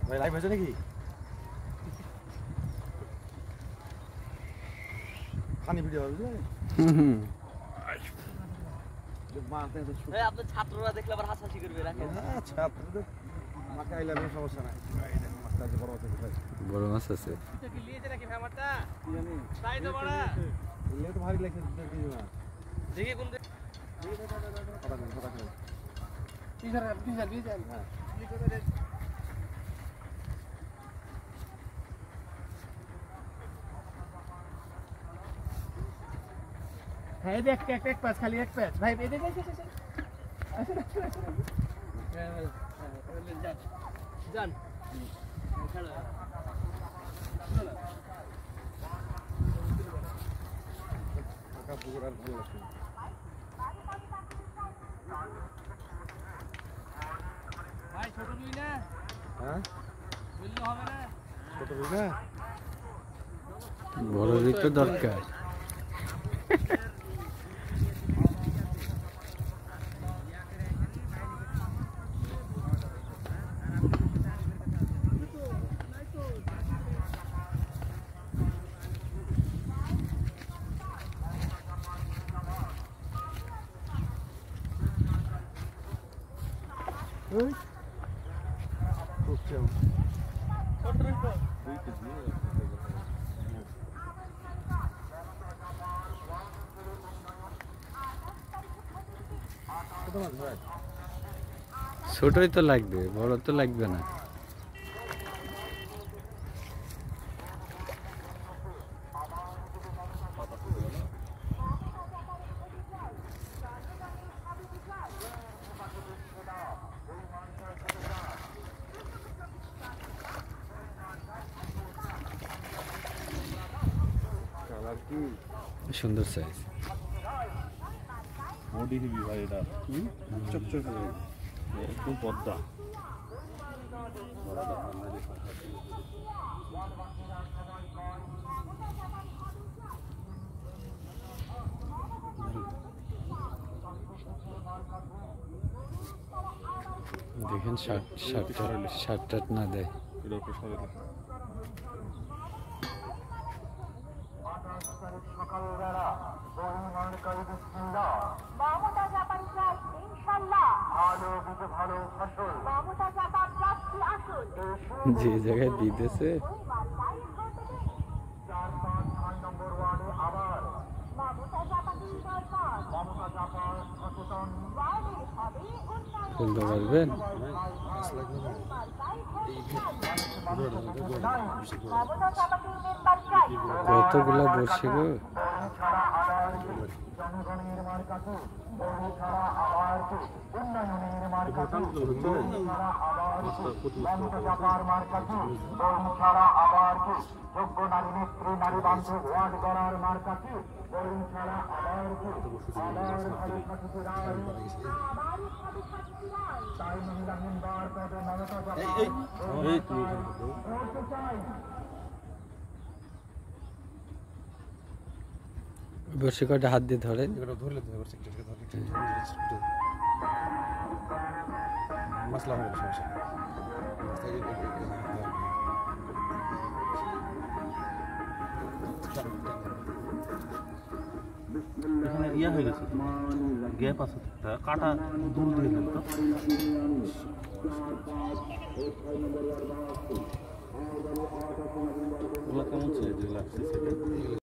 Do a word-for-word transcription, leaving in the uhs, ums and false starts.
ভাই লাইভ হয়েছে নাকি? পানি ভিডিও হবে হুম আপনার ছাত্ররা দেখলে আবার হাসাহাসি করবে রাখেন হ্যাঁ ছাত্রদের মাকে আইলে কোনো সমস্যা নাই মাছটা যে বড় আছে কোথায় বড় মাছ আছে এটা কি লিয়েছে নাকি ফেমারটা কি জানি তাই তো বড় লিয়ে তো ভারী লাগছে দেখি না দেখি কোন কথা বল কথা বল পিছার পিছার পিছার হ্যাঁ কি করে রে হ্যাঁ দেখ এক এক পাঁচ খালি এক পাঁচ ভাই এই দেখ আসেন আসেন আসেন হ্যাঁ যান যান খেলা আকা পুকুর আর ভালো লাগছে ভাই ছোট দুই না হ্যাঁ বললে হবে না ছোট দুই না বড় দুই তো দরকার Oi? Puxa. Outro então. ছোটই তো লাগবে বড় তো লাগবে না সুন্দর সাইজ বডি হেভি ভাই এটা চকচক একদম পদ্মা দেখেন শার্ট শার্টটা শার্টটা না দেয় এটা উপরে সরে দেয় সকালবেলা বহিমার করে বিসমিল্লাহ মমতা জাপান প্লাস ইনশাআল্লাহ ভালো দিতে ভালো ফসল মমতা জাপান প্লাস কি আসল যে জায়গায় দিতেছে চার পাঁচ ছয় নম্বর ওয়ার্ডে আবার মমতা জাপান সরকার মমতা জাপান সচেতন ওয়ার্ডে হবে উন্নয়ন বলতে পারবেন কতগুলা বসে গো জনগণের মার্কাতে বড় ছাড়া আবার উন্নয়নের মার্কাতে বড় ছাড়া আবার মমতা জাপার মার্কাতে বড় ছাড়া আবার যোগ্য নারী নেত্রী নারী বান্ধব ওয়ার্ড গড়ার মার্কাতে বড় ছাড়া আবার আবার ভালো থাকতে রায় তাই মহিলা মেম্বার পদে মমতা জাপার বসে কটা হাত দিয়ে ধরেন ধরলে মশলা হবে সমস্যা এখানে ইয়া হয়ে গেছে গ্যাপ আছে কাটা দূর দিয়ে গেল তো কেমন ছিল যে লাগছে সেটা